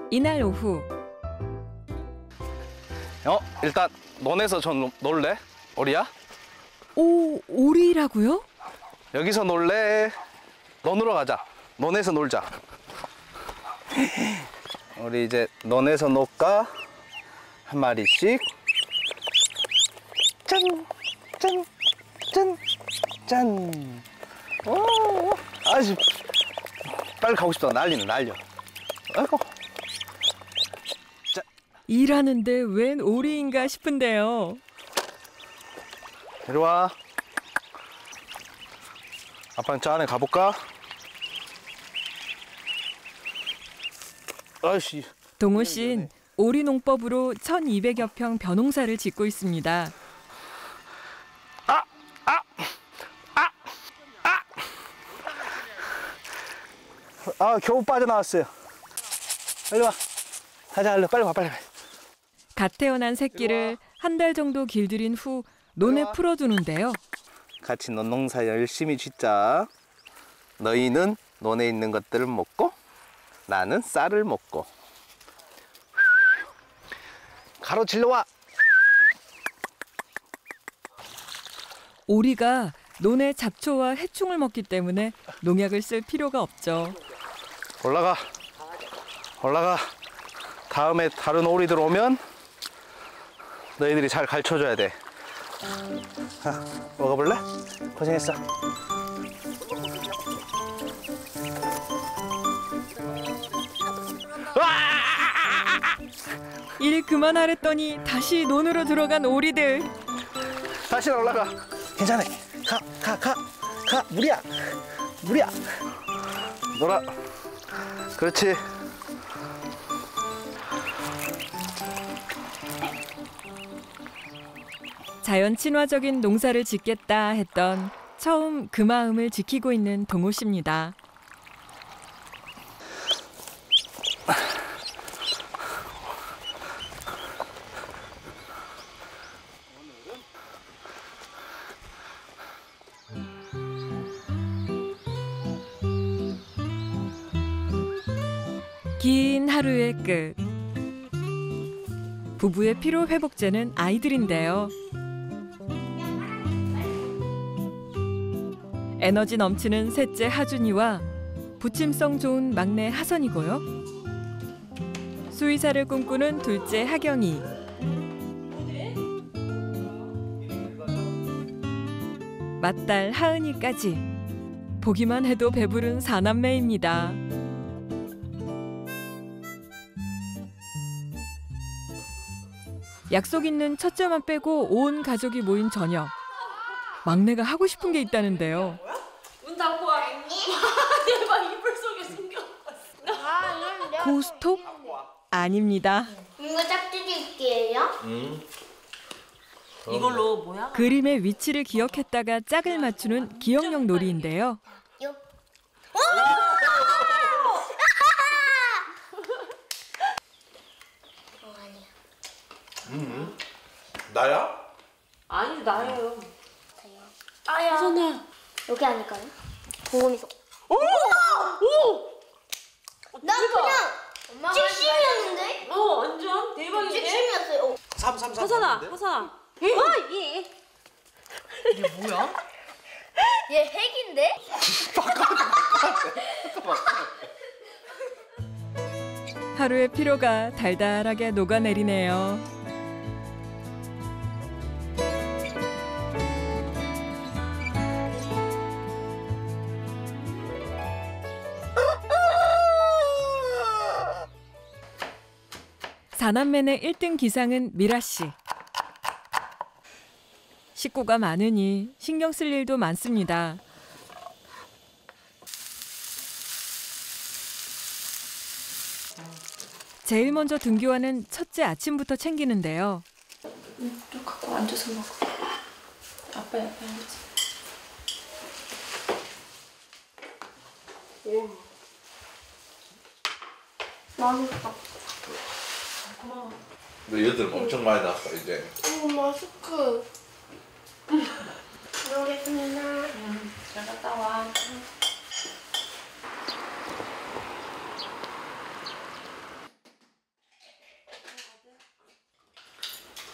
이날 오후 일단 논에서 좀 놀래? 오리야? 오, 오리라고요? 여기서 놀래? 논으로 가자. 논에서 놀자. 우리 이제 논에서 놀까? 한 마리씩. 짠! 짠! 짠! 짠! 오! 아이씨. 빨리 가고 싶다. 난리네, 난리야. 아이고. 일하는데 웬 오리인가 싶은데요. 이리 와. 아빠는 저 안에 가볼까? 아이씨. 동호 씨는 오리 농법으로 1,200여 평 벼농사를 짓고 있습니다. 겨우 빠져나왔어요. 빨리 와. 가자, 얼른 빨리 와, 빨리 와. 갓 태어난 새끼를 한 달 정도 길들인 후 논에 풀어두는데요. 같이 논농사 열심히 짓자. 너희는 논에 있는 것들을 먹고 나는 쌀을 먹고. 가로질러 와. 오리가 논의 잡초와 해충을 먹기 때문에 농약을 쓸 필요가 없죠. 올라가. 올라가. 다음에 다른 오리들 오면 너희들이 잘 가르쳐줘야 돼. 자, 먹어볼래? 고생했어. 일 그만하랬더니 다시 논으로 들어간 오리들. 다시 올라가. 괜찮아. 가. 무리야. 무리야. 놀아. 그렇지. 자연 친화적인 농사를 짓겠다 했던 처음 그 마음을 지키고 있는 동호 씨입니다. 긴 하루의 끝. 부부의 피로 회복제는 아이들인데요. 에너지 넘치는 셋째 하준이와 부침성 좋은 막내 하선이고요. 수의사를 꿈꾸는 둘째 하경이. 맏딸 하은이까지. 보기만 해도 배부른 사남매입니다. 약속 있는 첫째만 빼고 온 가족이 모인 저녁. 막내가 하고 싶은 게 있다는데요. 문 닫고 와. 대박, 이불 속에 숨겨놨어. 고스톱? 아닙니다. 이거 짝짓기예요? 이걸로 뭐야? 그림의 위치를 기억했다가 짝을 맞추는 기억력 놀이인데요. 나야? 아니, 나예요. 아야. 선아. 여기 아닐까요? 보험이서. 오! 나 그냥 찍심이었는데? 완전 대박이네. 찍심이었어요. 3. 하선아. 예. 이게 뭐야? 얘 핵인데? 하루의 피로가 달달하게 녹아내리네요. 사남매의 1등 기상은 미라 씨. 식구가 많으니 신경 쓸 일도 많습니다. 제일 먼저 등교하는 첫째 아침부터 챙기는데요. 또 갖고 앉아서 먹어. 아빠 옆에 앉아서. 맛있다. 고마워. 너 얘들 엄청 많이 났어 이제. 마스크. 먹겠습니다. 잘 갔다 와.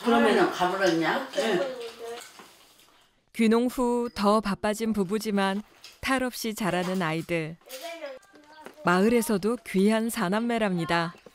그러면은 가버렸냐? 응. 귀농 후 더 바빠진 부부지만 탈 없이 자라는 아이들. 마을에서도 귀한 사남매랍니다.